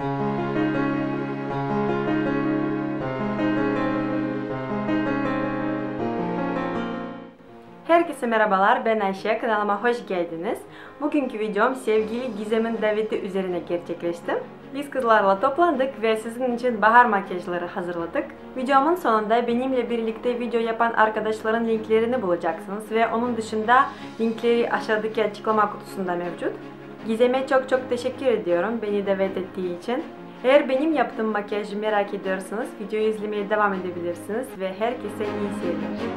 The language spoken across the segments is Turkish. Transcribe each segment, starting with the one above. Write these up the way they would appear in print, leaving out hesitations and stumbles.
Herkese merhabalar, ben Ayşe, kanalıma hoş geldiniz. Bugünkü videom sevgili Gizem'in daveti üzerine gerçekleşti. Biz kızlarla toplandık ve sizin için bahar makyajları hazırladık. Videomun sonunda benimle birlikte video yapan arkadaşların linklerini bulacaksınız ve onun dışında linkleri aşağıdaki açıklama kutusunda mevcut. Gizem'e çok teşekkür ediyorum beni davet ettiği için. Eğer benim yaptığım makyajı merak ediyorsanız videoyu izlemeye devam edebilirsiniz ve herkese iyi seyirler.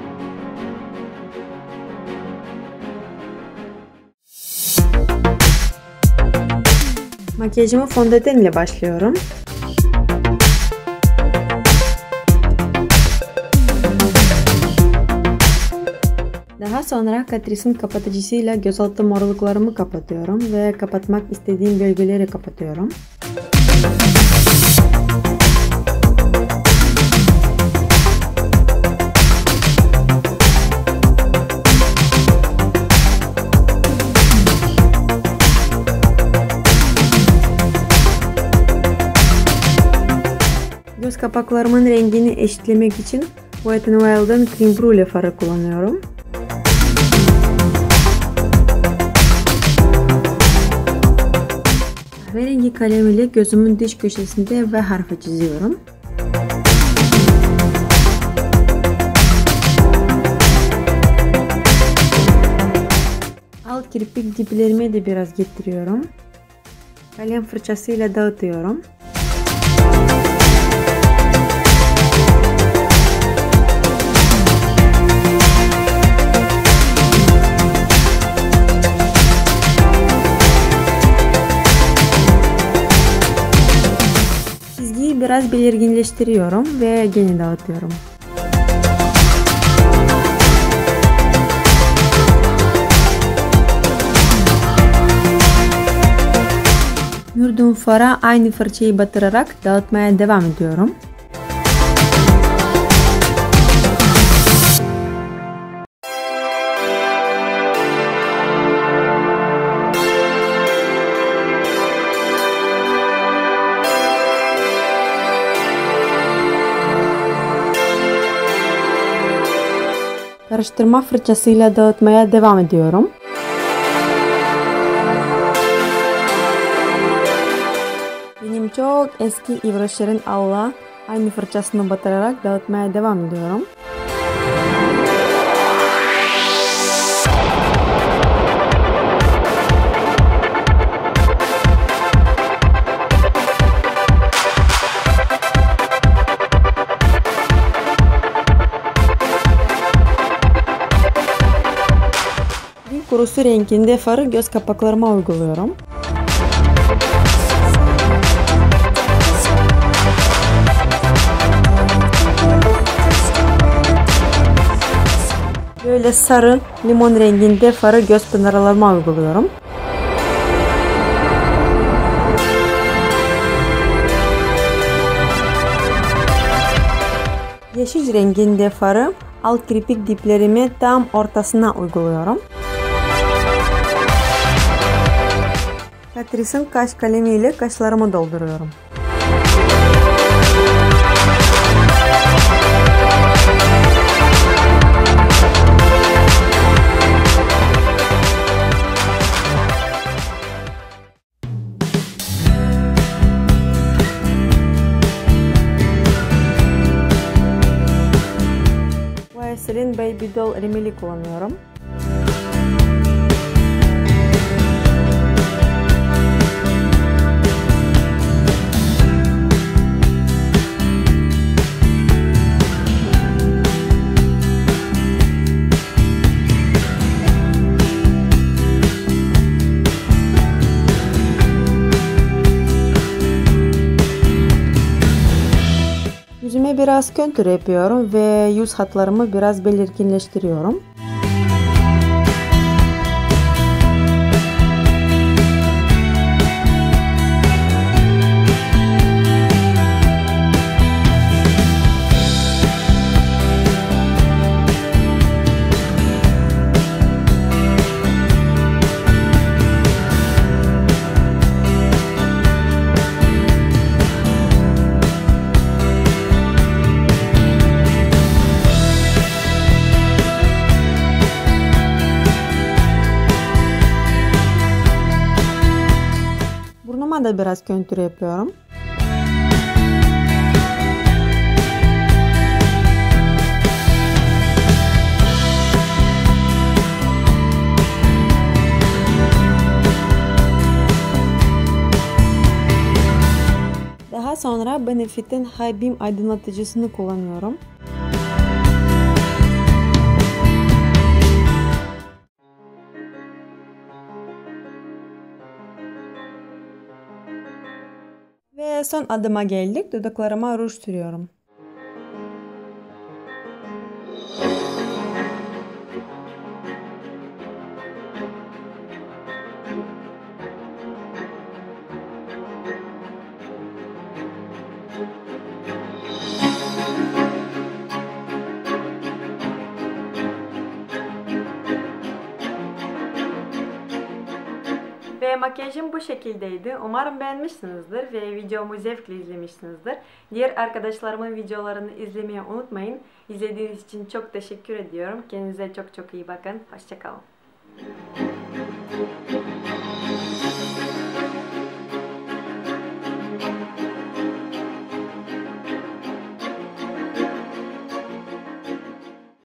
Makyajımı fondöten ile başlıyorum. Daha sonra Catrice'in kapatıcısıyla gözaltı morluklarımı kapatıyorum ve kapatmak istediğim bölgeleri kapatıyorum. Göz kapaklarımın rengini eşitlemek için Wet n Wild'ın Cream Brulee farı kullanıyorum. Kahverengi kalem ile gözümün dış köşesinde V harfi çiziyorum. Alt kirpik diplerime de biraz getiriyorum. Kalem fırçasıyla dağıtıyorum. Biraz belirginleştiriyorum ve gene dağıtıyorum. Mürdüm fara aynı fırçayı batırarak dağıtmaya devam ediyorum. Karıştırma fırçasıyla dağıtmaya devam ediyorum. Benim çok eski Yves Rocher'in Alla aynı fırçasını batırarak dağıtmaya devam ediyorum. Kurusu renkinde farı göz kapaklarıma uyguluyorum. Böyle sarı limon renginde farı göz pınarlarıma uyguluyorum. Yeşil renginde farı alt kirpik diplerimi tam ortasına uyguluyorum. Catrice'in kaş kalemi ile kaşlarımı dolduruyorum. YSL'in Baby Doll rimeli kullanıyorum. Yüzüme biraz kontür yapıyorum ve yüz hatlarımı biraz belirginleştiriyorum. Dudaklarıma da biraz kontür yapıyorum. Daha sonra Benefit'in High Beam aydınlatıcısını kullanıyorum. Ve son adıma geldik. Dudaklarıma ruj sürüyorum. Ve makyajım bu şekildeydi. Umarım beğenmişsinizdir ve videomu zevkle izlemişsinizdir. Diğer arkadaşlarımın videolarını izlemeyi unutmayın. İzlediğiniz için çok teşekkür ediyorum. Kendinize çok çok iyi bakın. Hoşça kalın.